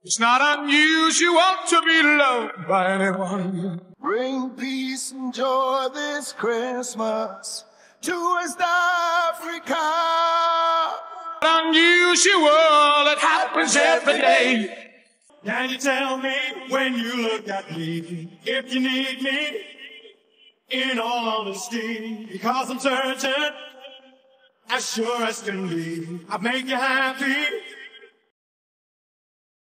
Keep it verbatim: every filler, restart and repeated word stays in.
It's not unusual to be loved by anyone. Bring peace and joy this Christmas to West Africa. Unusual, it happens every day. Can you tell me when you look at me if you need me? In all honesty, because I'm certain, as sure as can be, I'll make you happy.